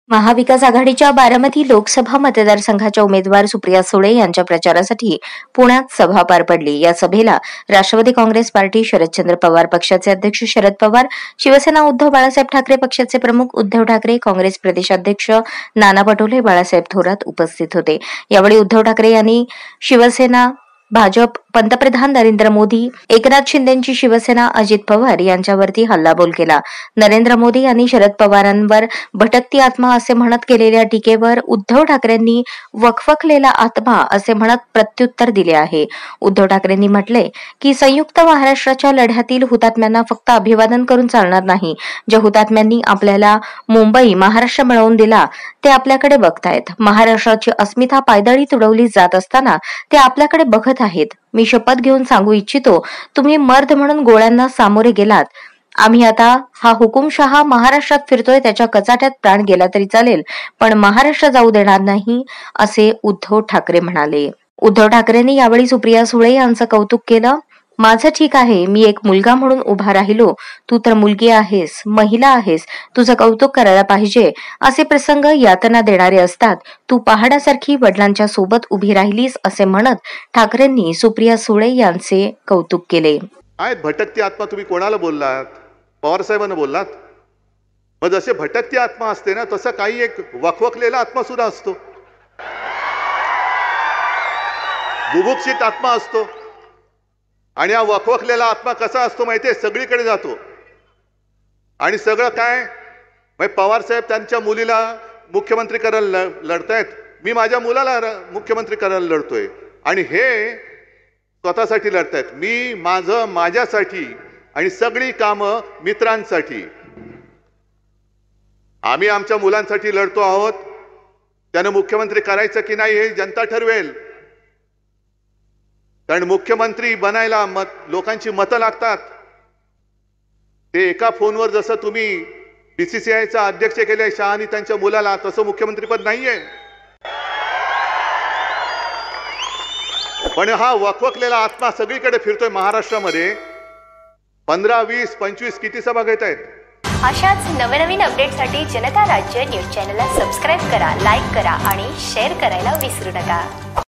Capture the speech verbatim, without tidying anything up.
महाविकास आघाडीच्या बारामती लोकसभा मतदारसंघाच्या उमेदवार सुप्रिया सुळे यांच्या प्रचारासाठी पुण्यात सभा पार पडली। या सभेला राष्ट्रवादी काँग्रेस पार्टी, शरदचंद्र पवार पक्षाचे अध्यक्ष शरद पवार, शिवसेना उद्धव बाळासाहेब ठाकरे पक्षाचे प्रमुख उद्धव ठाकरे, काँग्रेस प्रदेशाध्यक्ष नाना पटोले, बाळासाहेब थोरात उपस्थित होते। यावेळी उद्धव ठाकरे यांनी शिवसेना, भाजप, पंतप्रधान नरेंद्र मोदी, एकनाथ शिंदेची शिवसेना, अजित पवार यांच्यावरती हल्लाबोल केला। नरेंद्र मोदी यांनी शरद पवारांवर भटकती आत्मा असे म्हणत केलेल्या टीकेवर उद्धव ठाकरेंनी वखवकलेला आत्मा असे म्हणत प्रत्युत्तर दिले आहे। उद्धव ठाकरेंनी म्हटले की संयुक्त महाराष्ट्राच्या लढ्यातील हुतात्म्यांना फक्त अभिवादन करून चालणार नाही। ज्या हुतात्म्यांनी आपल्याला मुंबई, महाराष्ट्र मिळवून दिला ते आपल्याकडे बघतायत। महाराष्ट्राची अस्मिता पायदळी तुडवली जात असताना ते आपल्याकडे बघत आहेत। मी शपथ घेऊन सांगू इच्छितो, तुम्ही मर्द म्हणून गोळ्यांना सामोरे गेलात। आम्ही आता हा हुकुमशहा महाराष्ट्रात फिरतोय, त्याच्या कचाट्यात प्राण गेला तरी चालेल, पण महाराष्ट्र जाऊ देणार नाही, असे उद्धव ठाकरे म्हणाले। उद्धव ठाकरेंनी यावेळी सुप्रिया सुळे यांचं कौतुक केलं। माझं ठीक आहे, मी एक मुलगा म्हणून उभा राहिलो, तू तर मुलगी आहेस, महिला आहेस, तुझं कौतुक करायला पाहिजे। असे प्रसंग यातना देणारे असतात। तू पहाडासारखी वडिलांच्या सोबत उभी राहिलीस, असे म्हणत ठाकरेंनी सुप्रिया सुळे यांचे कौतुक केले। आहेत भटकती आत्मा, तुम्ही कोणाला बोललात? पवार साहेबांना बोललात? मग जसे भटकती आत्मा असते ना, तसं काही एक वखवकलेला आत्मा सुद्धा असतो, बुभुक्षित आत्मा असतो। आणि हा वखवकलेला आत्मा कसा असतो माहितीये? सगळीकडे जातो आणि सगळं काय म्हणजे पवार साहेब त्यांच्या मुलीला मुख्यमंत्री करायला लढतायत, मी माझ्या मुलाला मुख्यमंत्री करायला लढतोय, आणि हे स्वतःसाठी लढतायत, मी माझं माझ्यासाठी, आणि सगळी कामं मित्रांसाठी। आम्ही आमच्या मुलांसाठी लढतो आहोत, त्यानं मुख्यमंत्री करायचं की नाही हे जनता ठरवेल, कारण मुख्यमंत्री बनायला मत लोकांची मतं लागतात। ते एका फोनवर जसं तुम्ही बीसीसीआयचा अध्यक्ष केले शहानी त्यांच्या मुलाला, तसं मुख्यमंत्रीपद नाहीये। पण हा वखवकलेला आत्मा सगळीकडे फिरतोय महाराष्ट्रामध्ये। पंधरा वीस पंचवीस किती सभा घेत आहेत। अशाच नवनवीन अपडेटसाठी जनता राज्य न्यूज चॅनलला सबस्क्राईब करा, लाईक करा आणि शेअर करायला विसरू नका।